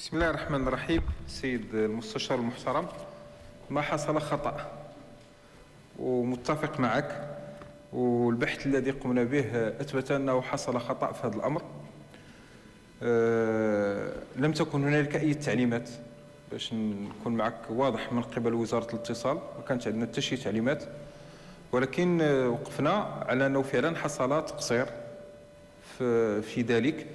بسم الله الرحمن الرحيم. سيد المستشار المحترم، ما حصل خطأ ومتفق معك، والبحث الذي قمنا به أثبت أنه حصل خطأ في هذا الأمر. لم تكن هنالك أي تعليمات، باش نكون معك واضح، من قبل وزارة الاتصال ما كانت عندنا حتى شي تعليمات، ولكن وقفنا على أنه فعلا حصل تقصير في ذلك.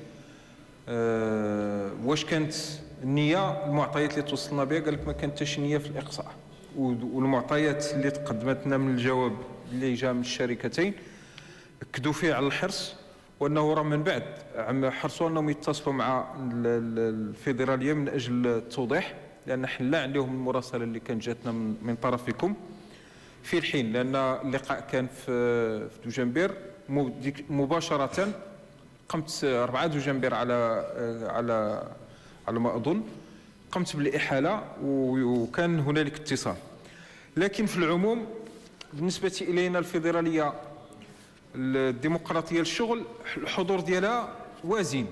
واش كانت النية؟ المعطيات اللي توصلنا بها قال لك ما كانت حتى شي نية في الإقصاء، والمعطيات اللي تقدمت لنا من الجواب اللي جاء من الشركتين أكدوا فيه على الحرص، وأنه راه من بعد حرصوا أنهم يتصلوا مع الفيدرالية من أجل التوضيح، لأن حنا عليهم المراسلة اللي كانت جاتنا من طرفكم في الحين، لأن اللقاء كان في دوجنبير مباشرة. قمت 4 دوجنبير على ما أظن، قمت بالإحالة وكان هنالك اتصال. لكن في العموم بالنسبة إلينا الفيدرالية الديمقراطية للشغل، الحضور ديالها وازن،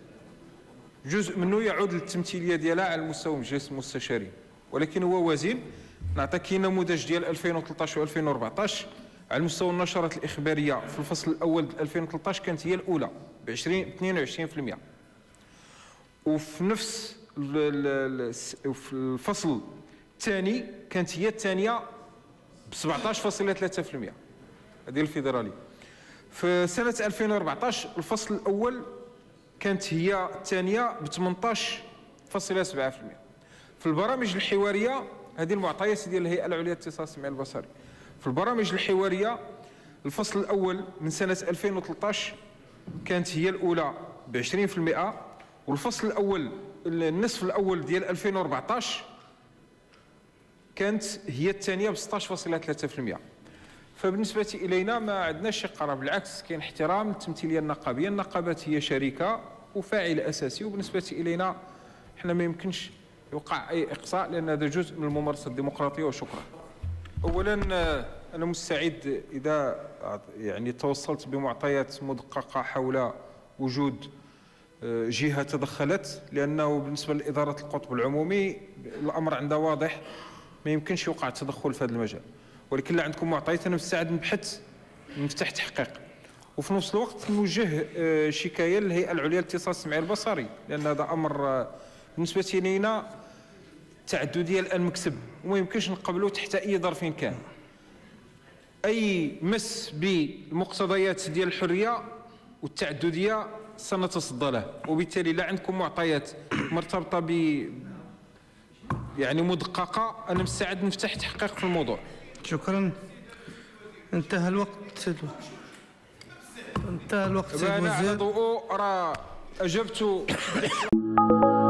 جزء منه يعود للتمثيلية ديالها على مستوى مجلس المستشارين، ولكن هو وازن. نعطيك نموذج ديال 2013 و 2014 على المستوى النشرات الإخبارية. في الفصل الأول 2013 كانت هي الأولى ب 22%، وفي نفس في الفصل الثاني كانت هي الثانية ب 17.3%. هذه الفيدرالية. في سنة 2014 الفصل الأول كانت هي الثانية ب 18.7%. في البرامج الحوارية، هذه المعطيات ديال الهيئة العليا للاتصال السمعي البصري، في البرامج الحوارية الفصل الأول من سنة 2013 كانت هي الأولى ب 20%، والفصل الأول النصف الأول ديال 2014 كانت هي الثانية ب 16.3%. فبالنسبة إلينا ما عندناش شي قرار، بالعكس كاين احترام للتمثيلية النقابية. النقابات هي شركة وفاعل أساسي، وبالنسبة إلينا احنا ما يمكنش يوقع أي إقصاء، لأن هذا جزء من الممارسة الديمقراطية. وشكرا. أولا أنا مستعد إذا يعني توصلت بمعطيات مدققة حول وجود جهة تدخلت، لأنه بالنسبة لإدارة القطب العمومي الأمر عندها واضح، ما يمكنش يوقع تدخل في هذا المجال. ولكن لا عندكم معطيات أنا مستعد نبحث، نفتح تحقيق، وفي نفس الوقت نوجه شكاية للهيئة العليا للاتصال السمعي البصري، لأن هذا أمر بالنسبة لنا تعددية الآن مكسب، وما يمكنش نقبلوه تحت أي ظرف كان. أي مس بالمقتضيات ديال الحرية والتعددية سنتصدى له، وبالتالي لا عندكم معطيات مرتبطة يعني مدققة، أنا مستعد نفتح تحقيق في الموضوع. شكرا. انتهى الوقت سيد الوزير. أنا على ضوء راه أجبت